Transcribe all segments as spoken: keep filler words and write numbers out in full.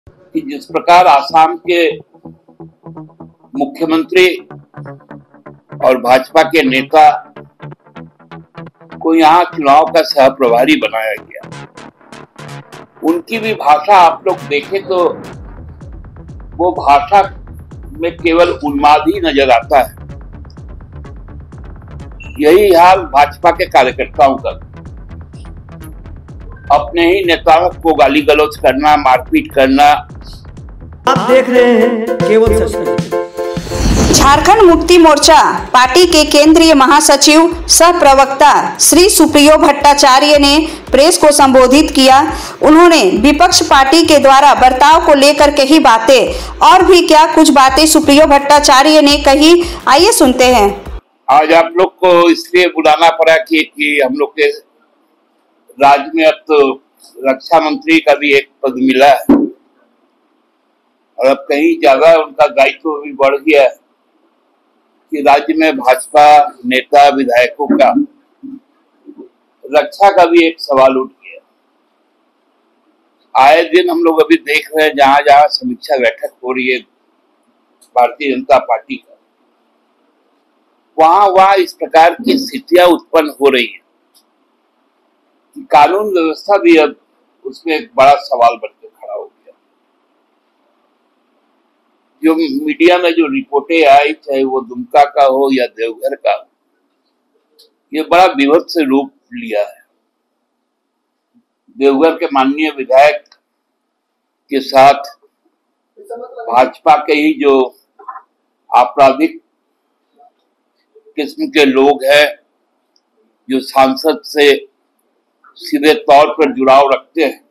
कि जिस प्रकार आसाम के मुख्यमंत्री और भाजपा के नेता को यहाँ चुनाव का सह प्रभारी बनाया गया, उनकी भी भाषा आप लोग देखें तो वो भाषा में केवल उन्माद ही नजर आता है। यही हाल भाजपा के कार्यकर्ताओं का, अपने ही नेताओं को गाली गलौज करना, मारपीट करना। आप देख रहे हैं केवल सच। झारखंड मुक्ति मोर्चा पार्टी के केंद्रीय महासचिव सह प्रवक्ता श्री सुप्रियो भट्टाचार्य ने प्रेस को संबोधित किया। उन्होंने विपक्ष पार्टी के द्वारा बर्ताव को लेकर कही बातें और भी क्या कुछ बातें सुप्रियो भट्टाचार्य ने कही, आइए सुनते हैं। आज आप लोग को इसलिए बुलाना पड़ा कि, कि हम लोग के राज्य में अब तो रक्षा मंत्री का भी एक पद मिला है और अब कहीं ज्यादा उनका दायित्व भी बढ़ गया है कि राज्य में भाजपा नेता विधायकों का रक्षा का भी एक सवाल उठ गया। आए दिन हम लोग अभी देख रहे हैं जहां जहां समीक्षा बैठक हो रही है भारतीय जनता पार्टी का, वहां वहां इस प्रकार की स्थितियां उत्पन्न हो रही है कि कानून व्यवस्था भी अब उसमें एक बड़ा सवाल बनकर खड़ा हो गया। जो मीडिया में जो रिपोर्टें आई, चाहे वो दुमका का हो या देवघर का, ये बड़ा विभत्स रूप लिया है। देवघर के माननीय विधायक के साथ भाजपा के ही जो आपराधिक किस्म के लोग हैं, जो सांसद से सीधे तौर पर जुड़ाव रखते हैं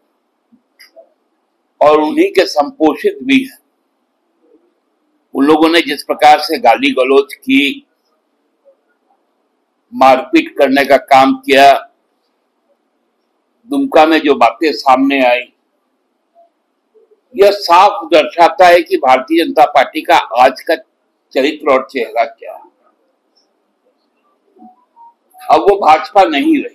और उन्हीं के संपोषित भी हैं, उन लोगों ने जिस प्रकार से गाली गलौज की, मारपीट करने का काम किया, दुमका में जो बातें सामने आई, यह साफ दर्शाता है कि भारतीय जनता पार्टी का आज का चरित्र और चेहरा क्या है। अब वो भाजपा नहीं रही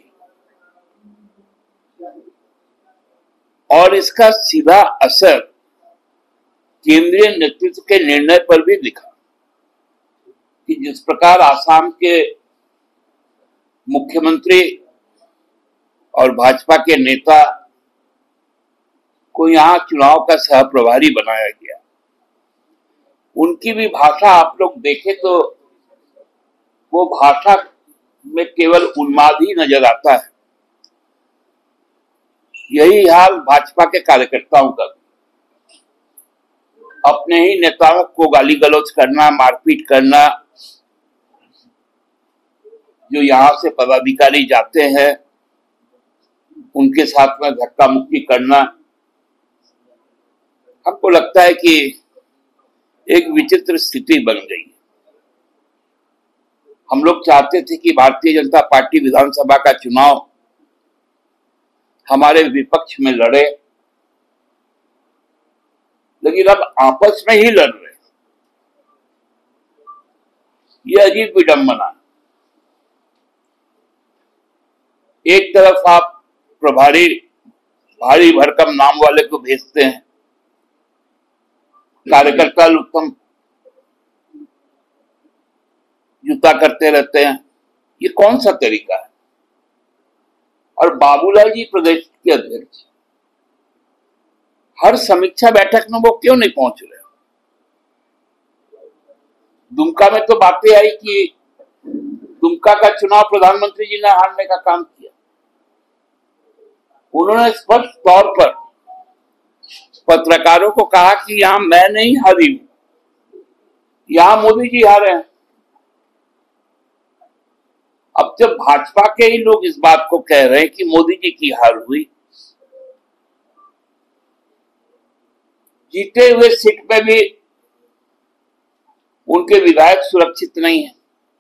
और इसका सीधा असर केंद्रीय नेतृत्व के निर्णय पर भी दिखा कि जिस प्रकार आसाम के मुख्यमंत्री और भाजपा के नेता को यहाँ चुनाव का सह प्रभारी बनाया गया, उनकी भी भाषा आप लोग देखें तो वो भाषा में केवल उन्माद ही नजर आता है। यही हाल भाजपा के कार्यकर्ताओं का, अपने ही नेताओं को गाली गलौज करना, मारपीट करना। जो यहाँ से पदाधिकारी जाते हैं उनके साथ में धक्का मुक्की करना, हमको लगता है कि एक विचित्र स्थिति बन गई। हम लोग चाहते थे कि भारतीय जनता पार्टी विधानसभा का चुनाव हमारे विपक्ष में लड़े, लेकिन अब आपस में ही लड़ रहे। यह अजीब विडंबना। एक तरफ आप प्रभारी भारी भरकम नाम वाले को भेजते हैं, कार्यकर्ता उत्तम जूता करते रहते हैं, ये कौन सा तरीका है। और बाबूलाल जी प्रदेश के अध्यक्ष, हर समीक्षा बैठक में वो क्यों नहीं पहुंच रहे। दुमका में तो बातें आई कि दुमका का चुनाव प्रधानमंत्री जी ने हारने का काम किया। उन्होंने स्पष्ट तौर पर पत्रकारों को कहा कि यहां मैं नहीं हारी हूं, यहां मोदी जी हारे हैं। अब जब भाजपा के ही लोग इस बात को कह रहे हैं कि मोदी जी की हार हुई, जीते हुए सीट पे भी उनके विधायक सुरक्षित नहीं है,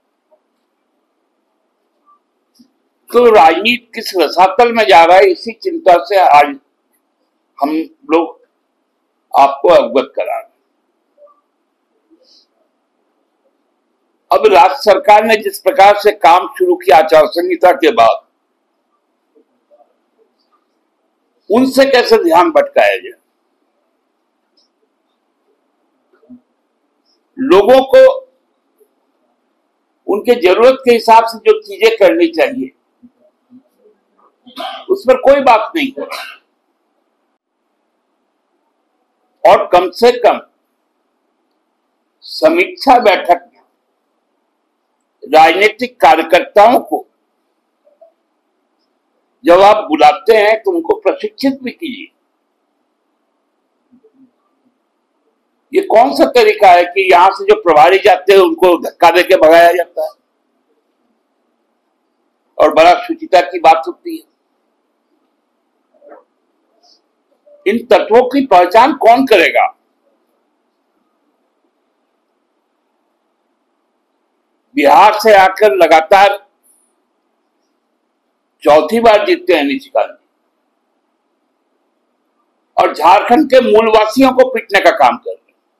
तो राजनीति किस रसातल में जा रहा है, इसी चिंता से आज हम लोग आपको अवगत करा रहे। अब राज्य सरकार ने जिस प्रकार से काम शुरू किया आचार संहिता के बाद, उनसे कैसे ध्यान भटकाया जाए। लोगों को उनके जरूरत के हिसाब से जो चीजें करनी चाहिए उस पर कोई बात नहीं है। और कम से कम समीक्षा बैठक में राजनीतिक कार्यकर्ताओं को जब आप बुलाते हैं तो उनको प्रशिक्षित भी कीजिए। ये कौन सा तरीका है कि यहां से जो प्रभारी जाते हैं उनको धक्का देके भगाया जाता है और बड़ा शुचिता की बात होती है। इन तत्वों की पहचान कौन करेगा? बिहार से आकर लगातार चौथी बार जीतते हैं निशिकांत जी और झारखंड के मूलवासियों को पीटने का काम कर रहे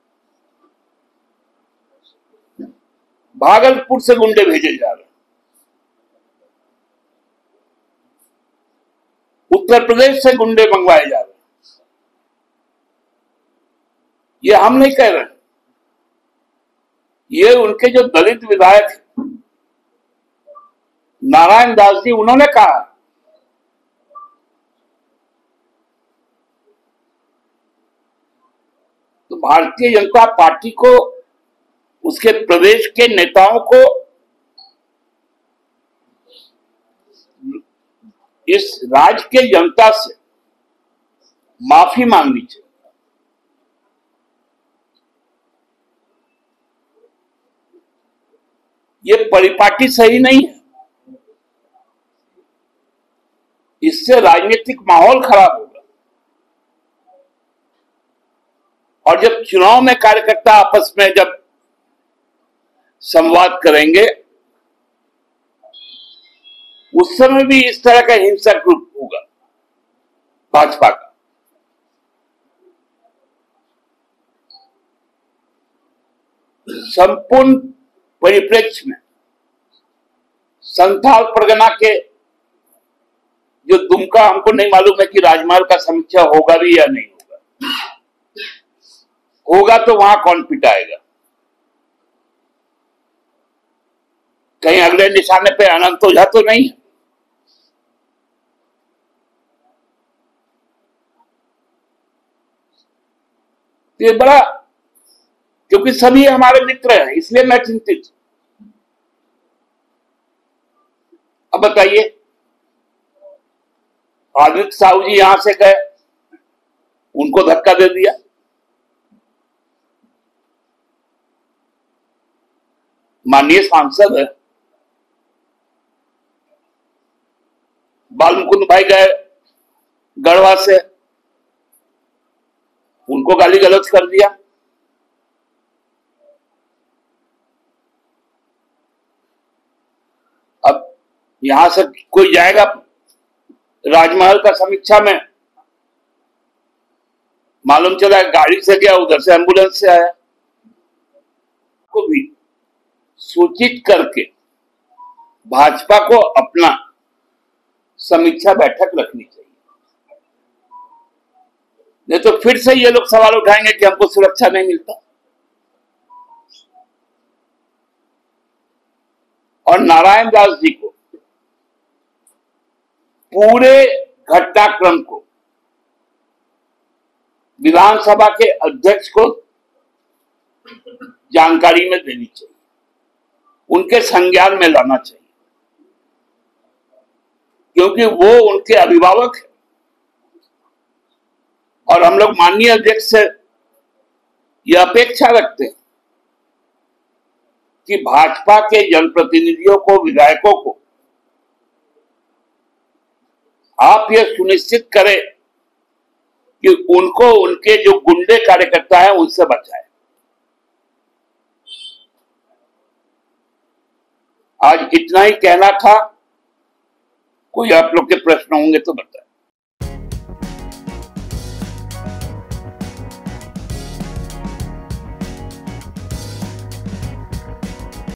हैं। भागलपुर से गुंडे भेजे जा रहे हैं, उत्तर प्रदेश से गुंडे मंगवाए जा रहे हैं। ये हम नहीं कह रहे, ये उनके जो दलित विधायक नारायण दास जी उन्होंने कहा। तो भारतीय जनता पार्टी को, उसके प्रदेश के नेताओं को इस राज्य के जनता से माफी मांगनी चाहिए। ये परिपाटी सही नहीं है, इससे राजनीतिक माहौल खराब होगा। और जब चुनाव में कार्यकर्ता आपस में जब संवाद करेंगे उस समय भी इस तरह का हिंसक रूप होगा भाजपा का। संपूर्ण परिप्रेक्ष्य में संथाल परगना के जो दुमका, हमको नहीं मालूम है कि राजमार्ग का समीक्षा होगा भी या नहीं होगा। होगा तो वहां कौन पिटाएगा? कहीं अगले निशाने पे अनंत ओझा तो नहीं है? ये बड़ा, क्योंकि सभी हमारे मित्र हैं इसलिए मैं चिंतित। अब बताइए, आदित्य साहू जी यहां से गए, उनको धक्का दे दिया। माननीय सांसद है बालमुकुंद भाई गए गढ़वा से, उनको गाली गलौज कर दिया। अब यहां से कोई जाएगा राजमहल का समीक्षा में, मालूम चला गाड़ी से गया, उधर से एम्बुलेंस से आया। को भी सूचित करके भाजपा को अपना समीक्षा बैठक रखनी चाहिए, नहीं तो फिर से ये लोग सवाल उठाएंगे कि हमको सुरक्षा नहीं मिलता। और नारायण दास जी को पूरे घटनाक्रम को विधानसभा के अध्यक्ष को जानकारी में देनी चाहिए, उनके संज्ञान में लाना चाहिए, क्योंकि वो उनके अभिभावक हैं। और हम लोग माननीय अध्यक्ष से यह अपेक्षा रखते हैं कि भाजपा के जनप्रतिनिधियों को, विधायकों को आप यह सुनिश्चित करें कि उनको उनके जो गुंडे कार्यकर्ता हैं उनसे बचाएं। आज इतना ही कहना था। कोई आप लोग के प्रश्न होंगे तो बताएं।